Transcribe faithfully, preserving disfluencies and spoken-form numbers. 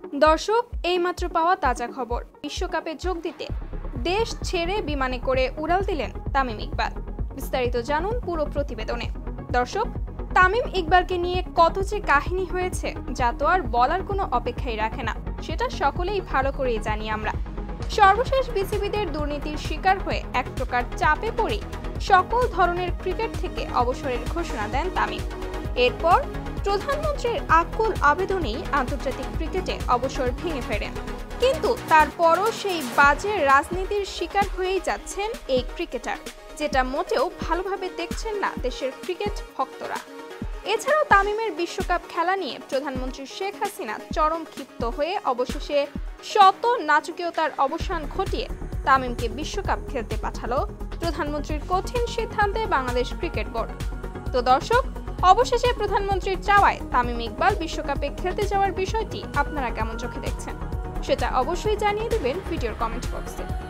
দর্শক, এইমাত্র পাওয়া তাজা খবর, বিশ্বকাপে যোগ দিতে দেশ ছেড়ে বিমানে করে উড়াল দিলেন তামিম ইকবাল। বিস্তারিত জানুন পুরো প্রতিবেদনে। দর্শক, তামিম ইকবালকে নিয়ে কত যে কাহিনী হয়েছে যা তো আর বলার কোনো অপেক্ষাই রাখে না, সেটা সকলেই ভালো করেই জানি আমরা। সর্বশেষ বিসিবিদের দুর্নীতির শিকার হয়ে এক প্রকার চাপে পড়ে সকল ধরনের ক্রিকেট থেকে অবসরের ঘোষণা দেন তামিম। এরপর প্রধানমন্ত্রীর আকুল আবেদনেই আন্তর্জাতিক ক্রিকেটে অবসর ভেঙে ফেরেন। কিন্তু তারপরও সেই বাজে রাজনীতির শিকার হয়েই যাচ্ছেন এই ক্রিকেটার, যেটা মোটেও ভালোভাবে দেখছেন না দেশের ক্রিকেট ভক্তরা। এছাড়াও তামিমের বিশ্বকাপ খেলা নিয়ে প্রধানমন্ত্রী শেখ হাসিনা চরম ক্ষিপ্ত হয়ে অবশেষে শত নাটকীয়তার অবসান ঘটিয়ে তামিমকে বিশ্বকাপ খেলতে পাঠালো প্রধানমন্ত্রীর কঠিন সিদ্ধান্তে বাংলাদেশ ক্রিকেট বোর্ড। তো দর্শক, অবশেষে প্রধানমন্ত্রীর চাওয়ায় তামিম ইকবাল বিশ্বকাপে খেলতে যাওয়ার বিষয়টি আপনারা কেমন চোখে দেখছেন সেটা অবশ্যই জানিয়ে দিবেন ভিডিওর কমেন্ট বক্সে।